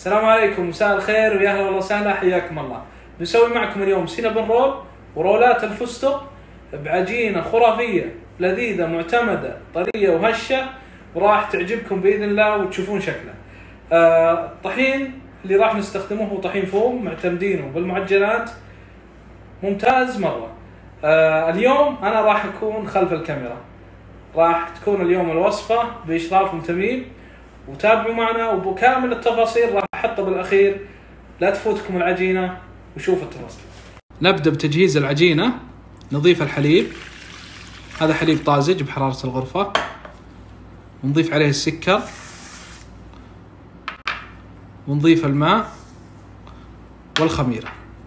السلام عليكم، مساء الخير ويا اهلا وسهلا، حياكم الله. بنسوي معكم اليوم سينابون رول ورولات الفستق بعجينة خرافية لذيذة معتمدة طرية وهشة، وراح تعجبكم بإذن الله وتشوفون شكله. الطحين اللي راح نستخدمه هو طحين فوم، معتمدينه بالمعجنات، ممتاز مرة. اليوم أنا راح أكون خلف الكاميرا، راح تكون اليوم الوصفة بإشرافكم تميم، وتابعوا معنا وبكامل التفاصيل راح أحطها بالأخير، لا تفوتكم العجينة وشوفوا التفاصيل. نبدأ بتجهيز العجينة. نضيف الحليب، هذا حليب طازج بحرارة الغرفة، ونضيف عليه السكر، ونضيف الماء والخميرة،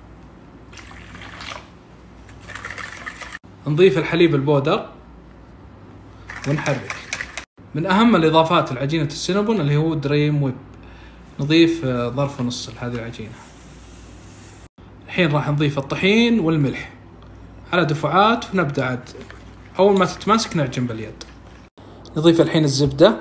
نضيف الحليب البودر ونحرك. من أهم الإضافات لعجينة السينابون اللي هو دريم ويب، نضيف ظرف ونص لهذه العجينة. الحين راح نضيف الطحين والملح على دفعات، ونبدأ عاد أول ما تتماسك نعجن باليد. نضيف الحين الزبدة.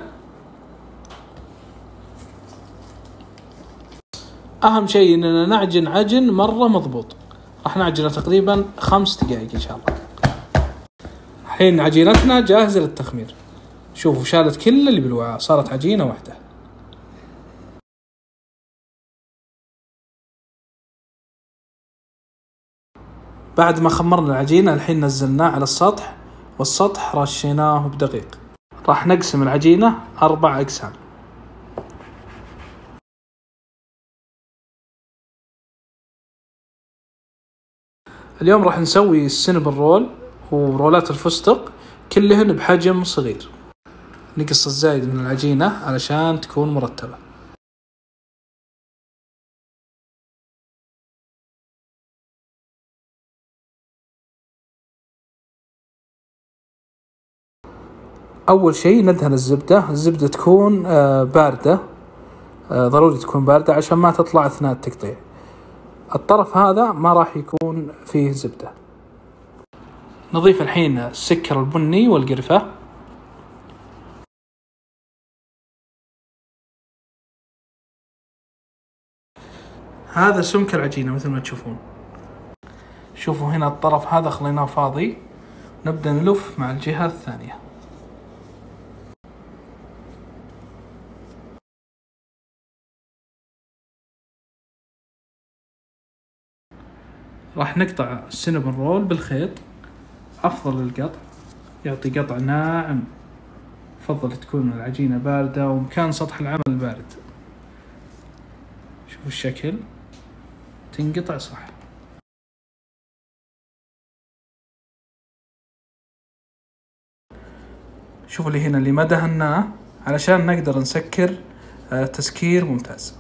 أهم شيء إننا نعجن عجن مرة مضبوط، راح نعجنه تقريبا 5 دقائق إن شاء الله. الحين عجينتنا جاهزة للتخمير. شوفوا شالت كل اللي بالوعاء، صارت عجينة واحدة. بعد ما خمرنا العجينة الحين نزلناه على السطح، والسطح رشيناه بدقيق. راح نقسم العجينة 4 أقسام. اليوم راح نسوي السينابون رول ورولات الفستق كلهن بحجم صغير. نقص الزايد من العجينة علشان تكون مرتبة. أول شيء ندهن الزبدة تكون باردة، ضروري تكون باردة عشان ما تطلع أثناء التقطيع. الطرف هذا ما راح يكون فيه زبدة. نضيف الحين السكر البني والقرفة. هذا سمك العجينة مثل ما تشوفون. شوفوا هنا الطرف هذا خليناه فاضي، نبدأ نلف مع الجهة الثانية. راح نقطع السينابون رول بالخيط، أفضل للقطع، يعطي قطع ناعم. أفضل تكون العجينة باردة ومكان سطح العمل بارد. شوفوا الشكل، تنقطع صح. شوفوا اللي هنا اللي ما دهناه علشان نقدر نسكر تسكير ممتاز.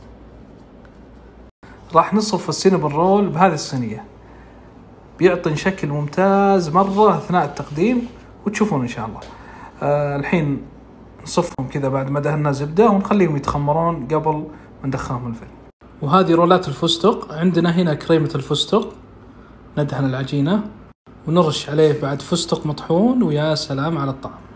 راح نصف السينابون رول بهذه الصينية، بيعطي شكل ممتاز مرة أثناء التقديم، وتشوفون إن شاء الله. الحين نصفهم كذا بعد ما دهنا زبدة، ونخليهم يتخمرون قبل ما ندخلهم الفرن. وهذه رولات الفستق. عندنا هنا كريمة الفستق، ندهن العجينة ونرش عليه بعد فستق مطحون، ويا سلام على الطعم.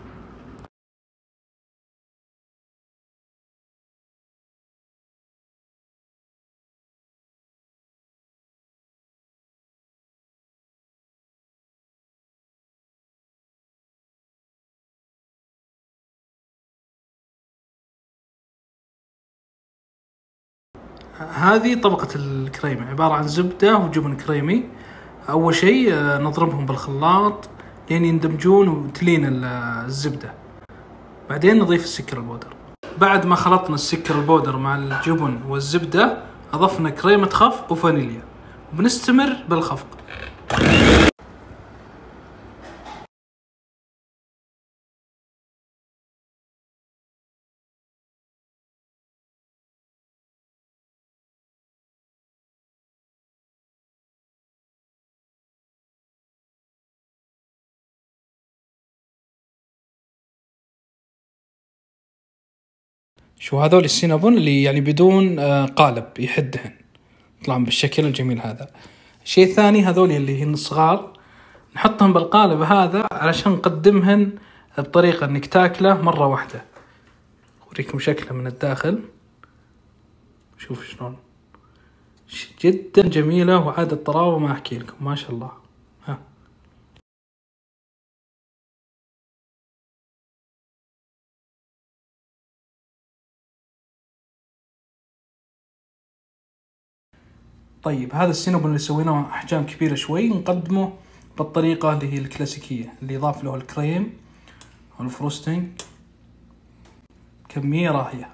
هذه طبقة الكريمة عبارة عن زبدة وجبن كريمي. أول شيء نضربهم بالخلاط لين يندمجون وتلين الزبدة، بعدين نضيف السكر البودر. بعد ما خلطنا السكر البودر مع الجبن والزبدة، أضفنا كريمة خفق وفانيليا، وبنستمر بالخفق. شو هذول السينابون اللي يعني بدون قالب يحدهن، يطلعون بالشكل الجميل هذا. الشيء الثاني هذول اللي هن صغار، نحطهم بالقالب هذا علشان نقدمهن بطريقة انك تاكله مرة واحدة. اوريكم شكله من الداخل. شوف شلون جدا جميلة، وعاد الطراوة ما أحكي لكم ما شاء الله. ها طيب هذا السينابون اللي سويناه أحجام كبيرة شوي، نقدمه بالطريقة اللي هي الكلاسيكية اللي يضاف له الكريم والفروستنج كمية راهية.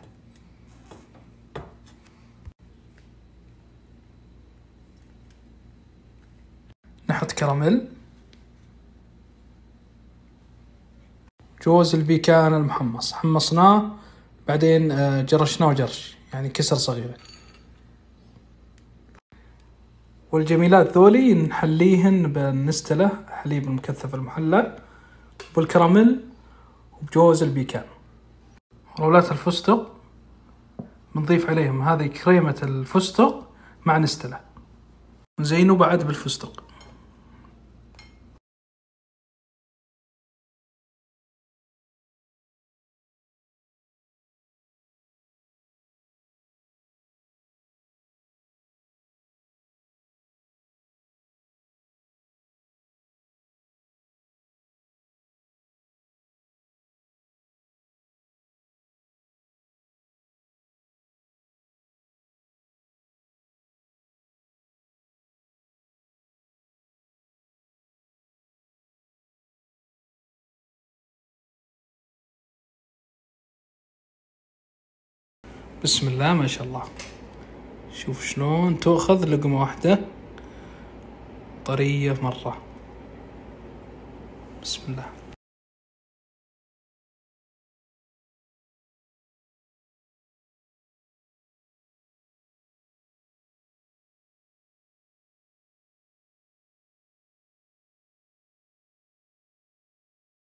نحط كراميل، جوز البيكان المحمص حمصناه بعدين جرشناه جرش يعني كسر صغيرة. والجميلات ذولي نحليهن بالنستلة حليب المكثف المحلى والكراميل وبجوز البيكان. رولات الفستق بنضيف عليهم هذه كريمة الفستق مع نستلة، نزينه بعد بالفستق. بسم الله ما شاء الله، شوف شلون تأخذ لقمة واحدة طرية مرة. بسم الله.